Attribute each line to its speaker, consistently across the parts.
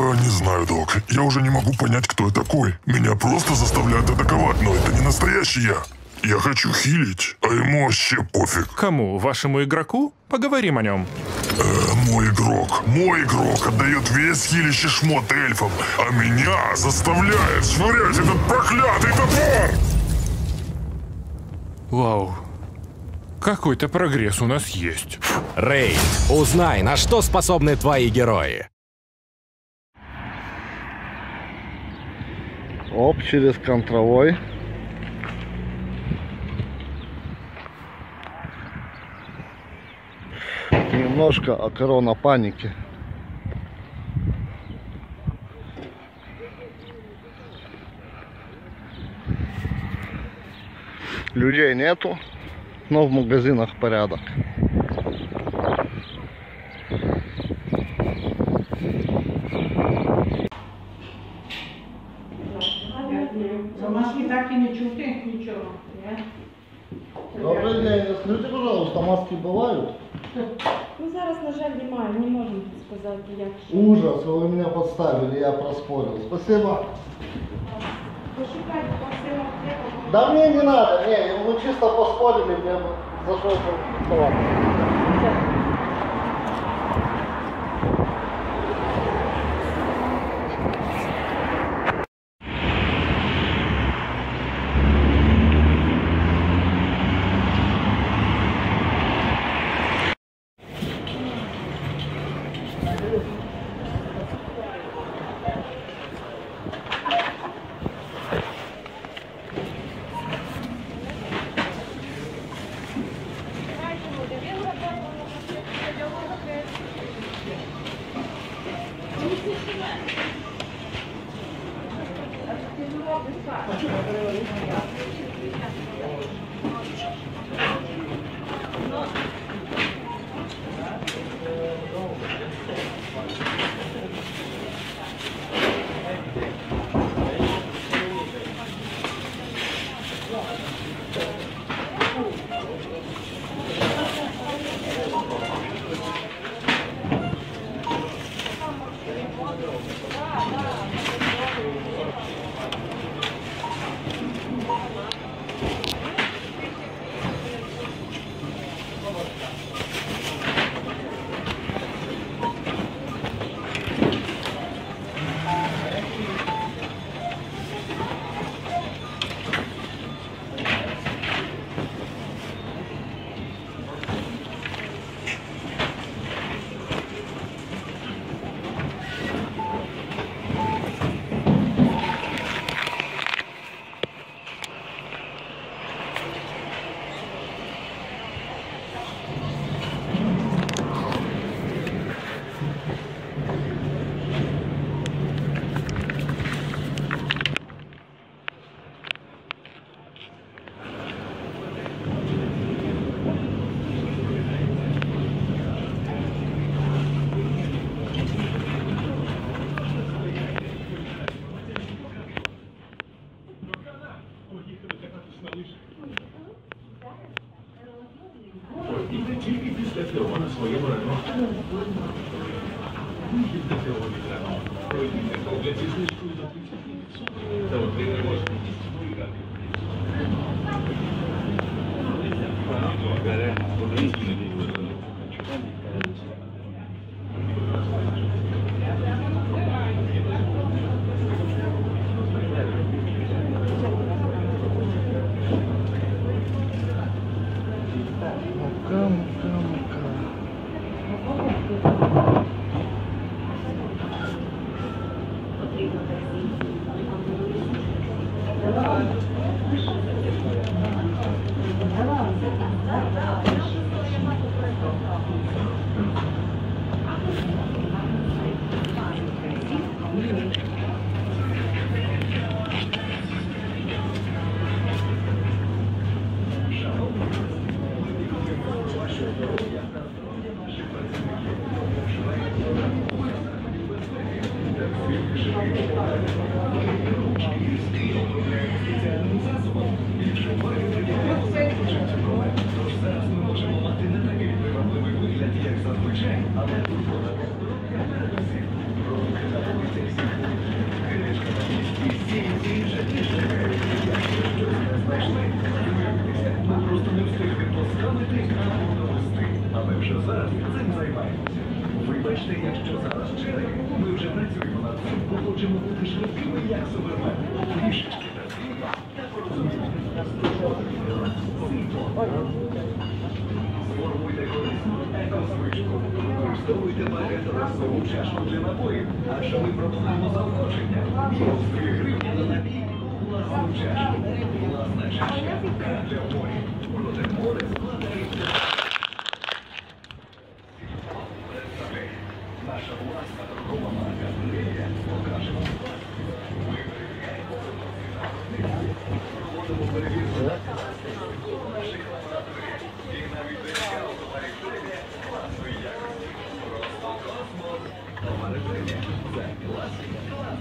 Speaker 1: Не знаю, док. Я уже не могу понять, кто я такой. Меня просто заставляют атаковать, но это не настоящий я. Я хочу хилить, а ему вообще пофиг.
Speaker 2: Кому? Вашему игроку? Поговорим о нем.
Speaker 1: Мой игрок отдает весь хилищий шмот эльфам, а меня заставляет швырять этот проклятый топор!
Speaker 2: Вау. Какой-то прогресс у нас есть.
Speaker 3: Рейд, узнай, на что способны твои герои.
Speaker 4: Оп, через контровой. Немножко корона паники. Людей нету, но в магазинах порядок.
Speaker 5: Маски так и не чути ничего.
Speaker 4: Добрый день, скажите, пожалуйста, маски бывают?
Speaker 6: Ну зараз, на жаль, немає, не можемо сказати, як ще.
Speaker 4: Ужас, вы меня подставили, я проспорил. Спасибо.
Speaker 6: Пошукайте по всім аптекам.
Speaker 4: Да мне не надо, не, вы чисто поспорили, мне зашел товар.
Speaker 7: Але вже зараз цим займаємося. Вибачте, якщо зараз черги, ми вже працюємо над цим, бо хочемо бути швидкими, як супермен. Трішечки терпіння та порозуміння. Сформуйте корисну еко-звичку. Використовуйте багаторазову чашку для напоїв, адже ми пропонуємо заохочення. Мінус 3 гривні на напій, власну чашку. Власна чашка для моря. Проте море складається. Наша власна торгова марка «Галерея» покаже вам клас. Ми перевіряємо проводимо перевірку наших лабораторій і навіть доїхали товарів «Галерея» класної якості. Просто космос. Товари «Галерея» за класика.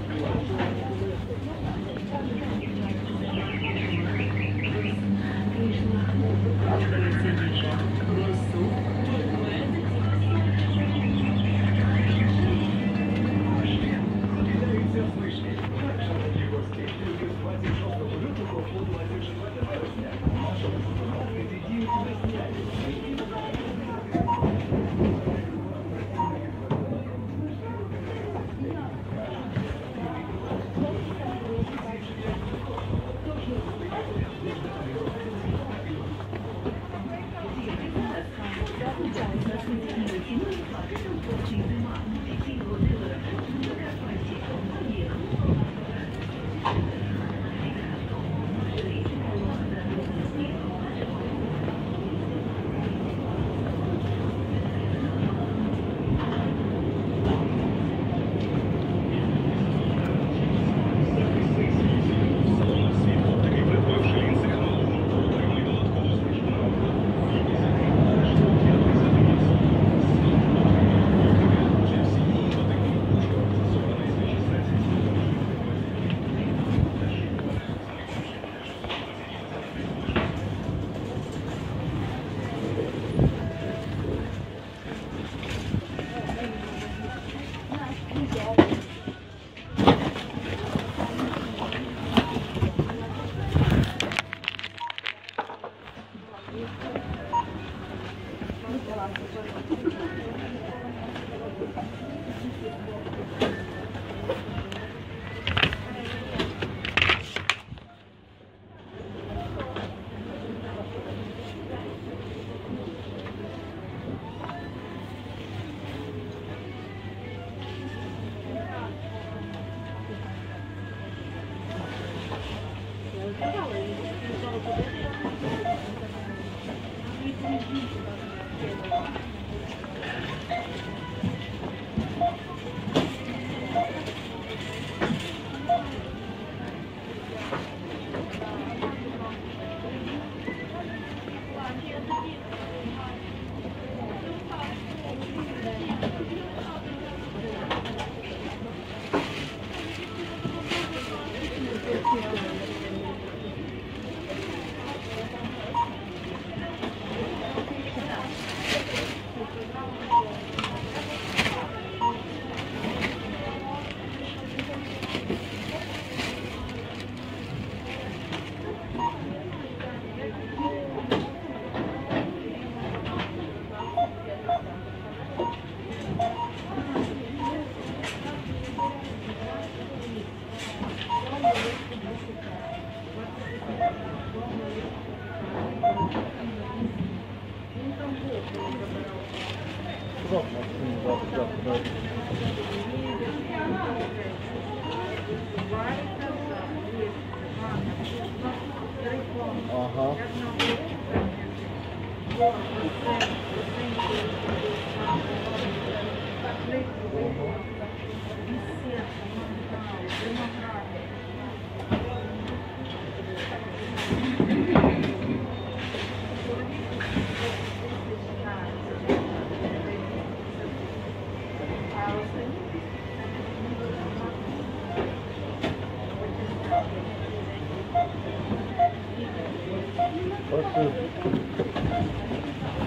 Speaker 4: Ага. Спасибо.